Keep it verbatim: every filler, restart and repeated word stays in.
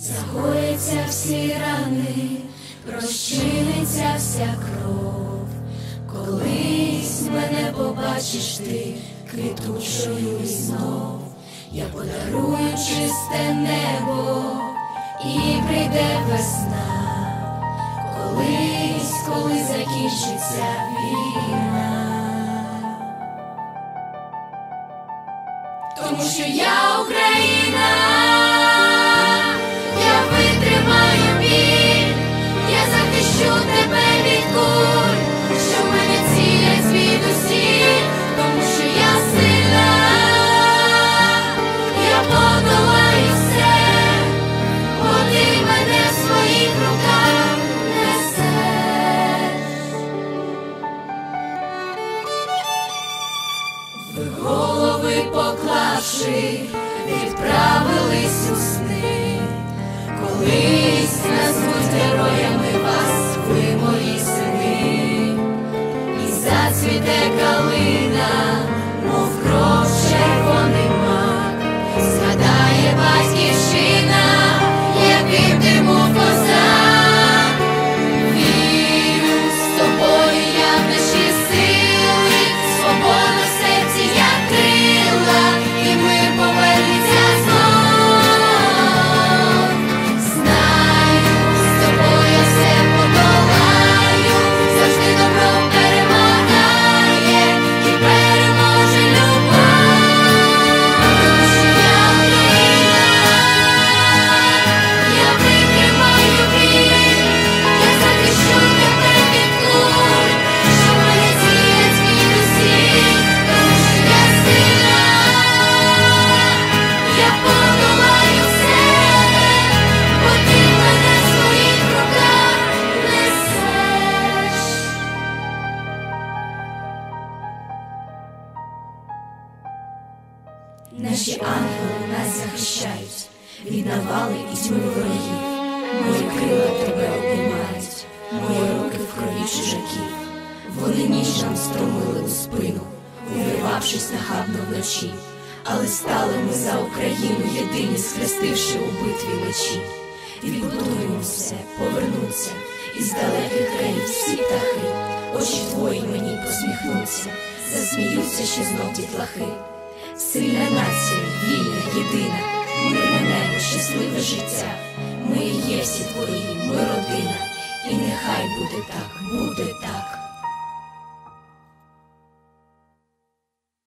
загоїться всі рани, розчиниться вся кров. Колись мене побачиш ти квітучою і знов. Я подарую чисте небо, і прийде весна. Колись, коли закінчиться війна. Тому що я Україна, я витримаю біль, я захищу тебе від куль, що в мене цілять звідусіль. Тому що я сильна, я подолаю все, бо ти мене в своїх руках несеш. Ви голови поклавши, відправились у сни. Колись назвуть героями вас ви, мої сини. І зацвіте калина, мов кров червоний мак. Згадає батьківщина, яким ти був козак. Вірю, з тобою я в наші сили, свобода в серці, як крила, і мир повернеться знов. Знаю, з тобою я все подолаю, завжди добро перемагає і переможе любов. Тому що я Україна, я витримаю біль, я захищу тебе від куль, що в мене цілять звідусіль. Тому що я сильна, я подолаю все, бо ти мене в своїх руках несеш. Наші ангели нас захищають від навали і тьми ворогів. Мої крила тебе обіймають, мої руки в крові чужаків. Вони ніж нам стромили у спину, увірвавшись нахабно вночі. Але стали ми за Україну єдині, схрестивши у битві мечі. Відбудуємо все, повернуться, із далеких країв всі птахи. Очі твої мені посміхнуться, засміються ще знов дітлахи. Сильна нація, вільна, єдина, мирне небо, щасливе життя. Ми і є всі твої, ми родина, і нехай буде так, буде